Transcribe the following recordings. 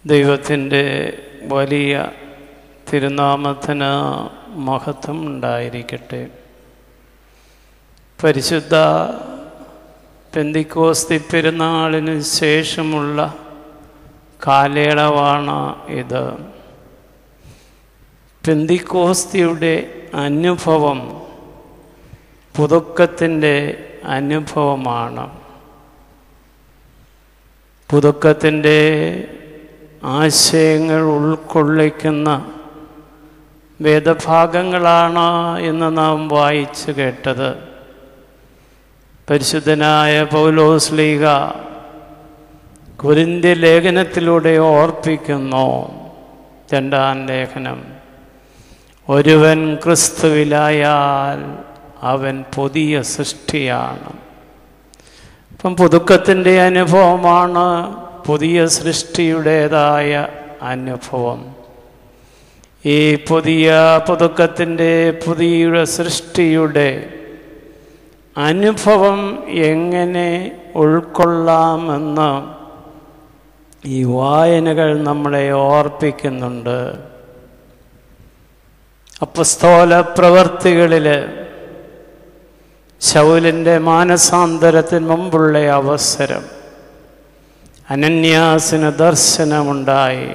ദൈവത്തിൻ്റെ വലിയ തിരുനാമത്തിന് മഹത്വം ഉണ്ടായിരിക്കട്ടെ. പരിശുദ്ധ പെന്തിക്കോസ്തി പെരുന്നാളിന് ശേഷമുള്ള കാലയളവാണ് ഇത്. പെന്തിക്കോസ്തിയുടെ അനുഭവം പുതുക്കത്തിൻ്റെ അനുഭവമാണ്. പുതുക്കത്തിൻ്റെ ആശയങ്ങൾ ഉൾക്കൊള്ളിക്കുന്ന വേദഭാഗങ്ങളാണ് ഇന്ന് നാം വായിച്ചു കേട്ടത്. പരിശുദ്ധനായ പൗലോസ്ലീഹ കൊരിന്ത്യ ലേഖനത്തിലൂടെ ഓർപ്പിക്കുന്നു, 2-ാം ലേഖനം, ഒരുവൻ ക്രിസ്തുവിലായാൽ അവൻ പുതിയ സൃഷ്ടിയാണ്. അപ്പം പുതുക്കത്തിൻ്റെ അനുഭവമാണ് പുതിയ സൃഷ്ടിയുടേതായ അനുഭവം. ഈ പുതിയ പുതുക്കത്തിൻ്റെ പുതിയ സൃഷ്ടിയുടെ അനുഭവം എങ്ങനെ ഉൾക്കൊള്ളാമെന്ന് ഈ വായനകൾ നമ്മളെ ഓർപ്പിക്കുന്നുണ്ട്. അപ്പസ്തോല പ്രവൃത്തികളിൽ ശൗലിൻ്റെ മാനസാന്തരത്തിന് മുമ്പുള്ള അവസരം, അനന്യാസിന് ദർശനമുണ്ടായി.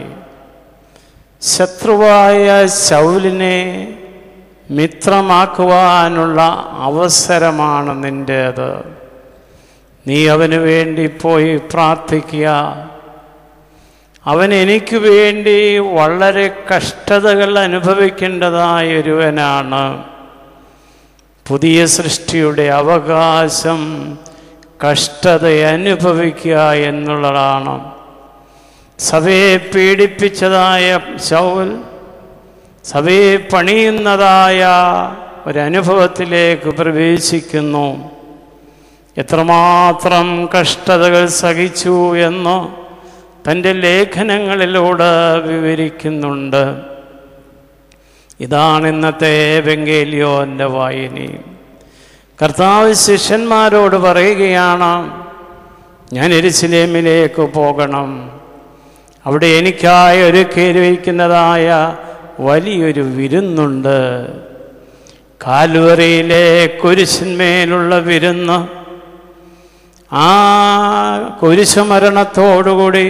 ശത്രുവായ ശൗലിനെ മിത്രമാക്കുവാനുള്ള അവസരമാണ് നിൻ്റേത്. നീ അവന് വേണ്ടി പോയി പ്രാർത്ഥിക്കുക. അവൻ എനിക്ക് വേണ്ടി വളരെ കഷ്ടതകൾ അനുഭവിക്കേണ്ടതായ ഒരുവനാണ്. പുതിയ സൃഷ്ടിയുടെ അവകാശം കഷ്ടത അനുഭവിക്കുക എന്നുള്ളതാണ്. സഭയെ പീഡിപ്പിച്ചതായ ശൗൽ സഭയെ പണിയുന്നതായ ഒരനുഭവത്തിലേക്ക് പ്രവേശിക്കുന്നു. എത്രമാത്രം കഷ്ടതകൾ സഹിച്ചു എന്ന് തൻ്റെ ലേഖനങ്ങളിലൂടെ വിവരിക്കുന്നുണ്ട്. ഇതാണ് ഇന്നത്തെ എവങ്കേലിയോൻ്റെ വായനയും. കർത്താവ് ശിഷ്യന്മാരോട് പറയുകയാണ്, ഞാൻ യെരൂശലേമിലേക്ക് പോകണം. അവിടെ എനിക്കായി ഒരുക്കിയിരിക്കുന്നതായ വലിയൊരു വിരുന്നുണ്ട്. കാൽവറിയിലെ കുരിശിന്മേലുള്ള വിരുന്ന്. ആ കുരിശുമരണത്തോടുകൂടി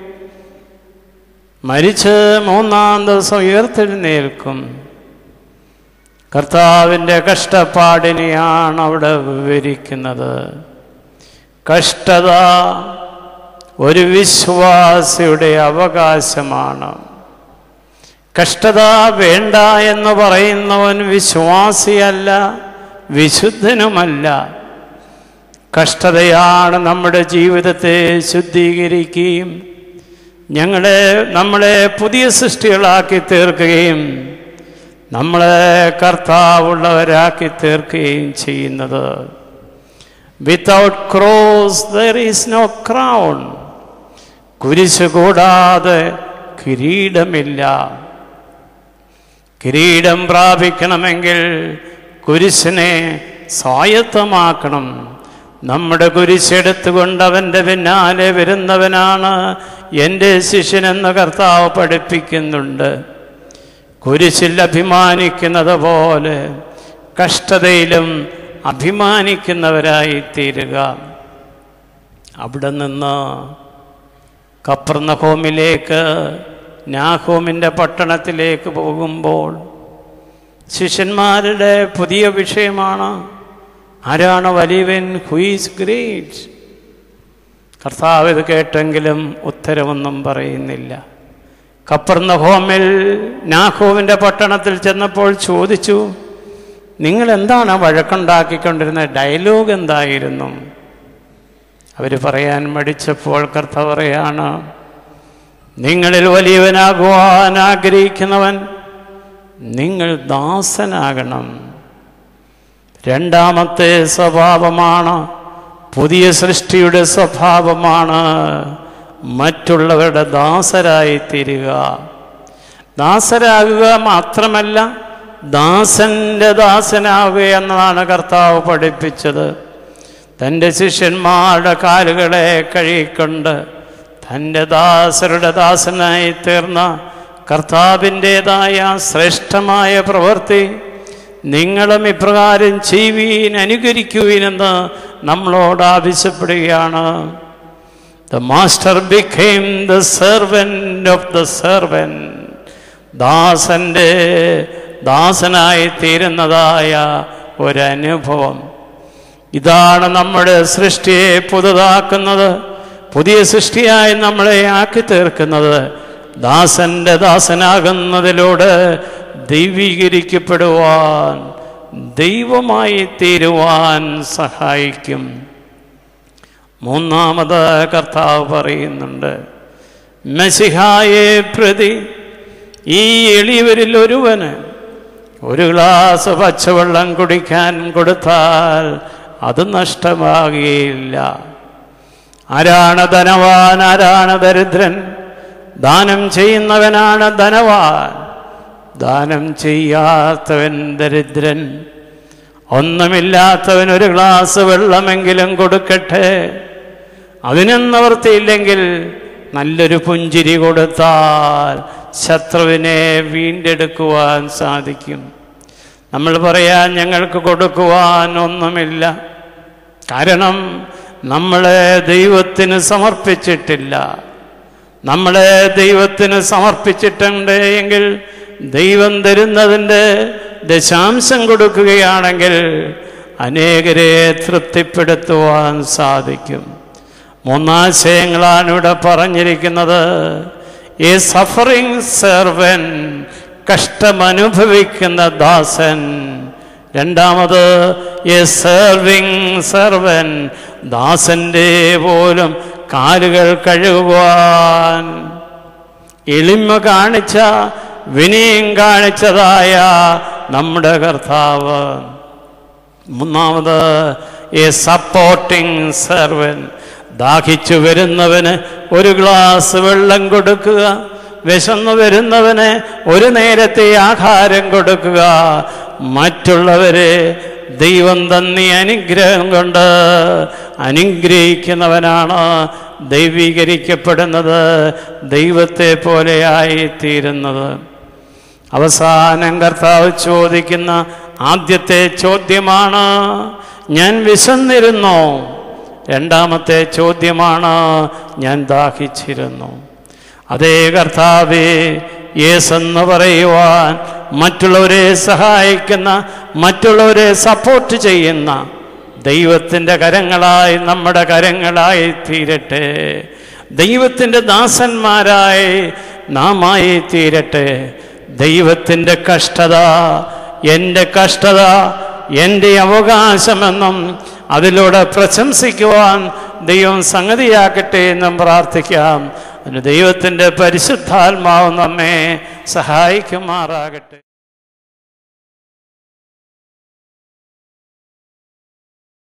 മരിച്ച് 3-ാം ദിവസം ഉയർത്തെഴുന്നേൽക്കും. കർത്താവിൻ്റെ കഷ്ടപ്പാടിനെയാണ് അവിടെ വിവരിക്കുന്നത്. കഷ്ടത ഒരു വിശ്വാസിയുടെ അവകാശമാണ്. കഷ്ടത വേണ്ട എന്ന് പറയുന്നവൻ വിശ്വാസിയല്ല, വിശുദ്ധനുമല്ല. കഷ്ടതയാണ് നമ്മുടെ ജീവിതത്തെ ശുദ്ധീകരിക്കുകയും നമ്മളെ പുതിയ സൃഷ്ടികളാക്കി തീർക്കുകയും നമ്മളെ കർത്താവുള്ളവരാക്കി തീർക്കുകയും ചെയ്യുന്നത്. Without cross there is no crown. കുരിശ് കൂടാതെ കിരീടമില്ല. കിരീടം പ്രാപിക്കണമെങ്കിൽ കുരിശിനെ സ്വായത്തമാക്കണം. നമ്മുടെ കുരിശെടുത്തുകൊണ്ട് അവൻ്റെ പിന്നാലെ വരുന്നവനാണ് എൻ്റെ ശിഷ്യനെന്ന് കർത്താവ് പഠിപ്പിക്കുന്നുണ്ട്. കുരിശിൽ അഭിമാനിക്കുന്നത് പോലെ കഷ്ടതയിലും അഭിമാനിക്കുന്നവരായി തീരുക. അവിടെ നിന്ന് കപ്പർന്നഹൂമിലേക്ക്, നാഹൂമിൻ്റെ പട്ടണത്തിലേക്ക് പോകുമ്പോൾ ശിഷ്യന്മാരുടെ പുതിയ വിഷയമാണ്, ആരാണ് വലിയവൻ? Who is great? കർത്താവ് ഇത് കേട്ടെങ്കിലും ഉത്തരവൊന്നും പറയുന്നില്ല. കപ്പർന്നഹൂമിൽ നാഹൂമിൻ്റെ പട്ടണത്തിൽ ചെന്നപ്പോൾ ചോദിച്ചു, നിങ്ങൾ എന്താണ് വഴക്കുണ്ടാക്കിക്കൊണ്ടിരുന്ന ഡയലോഗ് എന്തായിരുന്നു? അവർ പറയാൻ മടിച്ചപ്പോൾ കർത്താവ് പറയാണ്, നിങ്ങളിൽ വലിയവനാകുവാൻ ആഗ്രഹിക്കുന്നവൻ നിങ്ങൾ ദാസനാകണം. 2ാമത്തെ സ്വഭാവമാണ്, പുതിയ സൃഷ്ടിയുടെ സ്വഭാവമാണ് മറ്റുള്ളവരുടെ ദാസരായി തീരുക. ദാസരാകുക മാത്രമല്ല, ദാസൻ്റെ ദാസനാവുക എന്നതാണ് കർത്താവ് പഠിപ്പിച്ചത്. തൻ്റെ ശിഷ്യന്മാരുടെ കാലുകളെ കഴുകിക്കൊണ്ട് തൻ്റെ ദാസരുടെ ദാസനായി തീർന്ന കർത്താവിൻ്റേതായ ശ്രേഷ്ഠമായ പ്രവൃത്തി നിങ്ങളും ഇപ്രകാരം ചെയ്യുവീൻ, അനുകരിക്കുവീനെന്ന് നമ്മളോട് ആവശ്യപ്പെടുകയാണ്. The master became the servant of the servant. ദാസൻ്റെ ദാസനായി തീരുന്നതായ ഒരനുഭവം. ഇതാണ് നമ്മുടെ സൃഷ്ടിയെ പുതുതാക്കുന്നത്, പുതിയ സൃഷ്ടിയായി നമ്മളെ ആക്കി തീർക്കുന്നത്. ദാസൻ്റെ ദാസനാകുന്നതിലൂടെ ദൈവീകരിക്കപ്പെടുവാൻ, ദൈവമായി തീരുവാൻ സഹായിക്കും. മൂന്നാമത് കർത്താവ് പറയുന്നുണ്ട്, മെസിഹായെ പ്രതി ഈ എളിയവരിൽ ഒരുവന് ഒരു ഗ്ലാസ് പച്ചവെള്ളം കുടിക്കാൻ കൊടുത്താൽ അത് നഷ്ടമാകുകയില്ല. ആരാണ് ധനവാൻ, ആരാണ് ദരിദ്രൻ? ദാനം ചെയ്യുന്നവനാണ് ധനവാൻ, ദാനം ചെയ്യാത്തവൻ ദരിദ്രൻ. ഒന്നുമില്ലാത്തവൻ ഒരു ഗ്ലാസ് വെള്ളമെങ്കിലും കൊടുക്കട്ടെ. അതിനും നിവൃത്തിയില്ലെങ്കിൽ നല്ലൊരു പുഞ്ചിരി കൊടുത്താൽ ശത്രുവിനെ വീണ്ടെടുക്കുവാൻ സാധിക്കും. നമ്മൾ പറയാൻ ഞങ്ങൾക്ക് കൊടുക്കുവാൻ ഒന്നുമില്ല, കാരണം നമ്മളെ ദൈവത്തിന് സമർപ്പിച്ചിട്ടില്ല. നമ്മളെ ദൈവത്തിന് സമർപ്പിച്ചിട്ടുണ്ട് എങ്കിൽ ദൈവം തരുന്നതിൻ്റെ ദശാംശം കൊടുക്കുകയാണെങ്കിൽ അനേകരെ തൃപ്തിപ്പെടുത്തുവാൻ സാധിക്കും. മൂന്നാശയങ്ങളാണ് ഇവിടെ പറഞ്ഞിരിക്കുന്നത്. ഈ സഫറിങ് സെർവൻ, കഷ്ടമനുഭവിക്കുന്ന ദാസൻ. രണ്ടാമത് എ സെർവിങ് സെർവൻ, ദാസന്റെ പോലും കാലുകൾ കഴുകുവാൻ എളിമ കാണിച്ച, വിനയം കാണിച്ചതായ നമ്മുടെ കർത്താവ്. മൂന്നാമത് എ സപ്പോർട്ടിങ് സെർവൻ, ദാഹിച്ചു വരുന്നവന് ഒരു ഗ്ലാസ് വെള്ളം കൊടുക്കുക, വിശന്നു വരുന്നവന് ഒരു നേരത്തെ ആഹാരം കൊടുക്കുക. മറ്റുള്ളവരെ ദൈവം തന്ന അനുഗ്രഹം കൊണ്ട് അനുഗ്രഹിക്കുന്നവനാണ് ദൈവീകരിക്കപ്പെടുന്നത്, ദൈവത്തെ പോലെയായി തീരുന്നത്. അവസാനം കർത്താവ് ചോദിക്കുന്ന ആദ്യത്തെ ചോദ്യമാണ്, ഞാൻ വിശന്നിരുന്നോ? രണ്ടാമത്തെ ചോദ്യമാണ്, ഞാൻ ദാഹിച്ചിരുന്നു. അതേ കർത്താവേ, യേസെന്ന് പറയുവാൻ മറ്റുള്ളവരെ സഹായിക്കുന്ന, മറ്റുള്ളവരെ സപ്പോർട്ട് ചെയ്യുന്ന ദൈവത്തിൻ്റെ കരങ്ങളായി നമ്മുടെ കരങ്ങളായി തീരട്ടെ. ദൈവത്തിൻ്റെ ദാസന്മാരായി നാമായി തീരട്ടെ. ദൈവത്തിൻ്റെ കഷ്ടത എൻ്റെ അവകാശമെന്നും അതിലൂടെ പ്രശംസിക്കുവാൻ ദൈവം സംഗതിയാക്കട്ടെ എന്നും പ്രാർത്ഥിക്കാം. അതിന് ദൈവത്തിൻ്റെ പരിശുദ്ധാത്മാവ് നമ്മെ സഹായിക്കുമാറാകട്ടെ.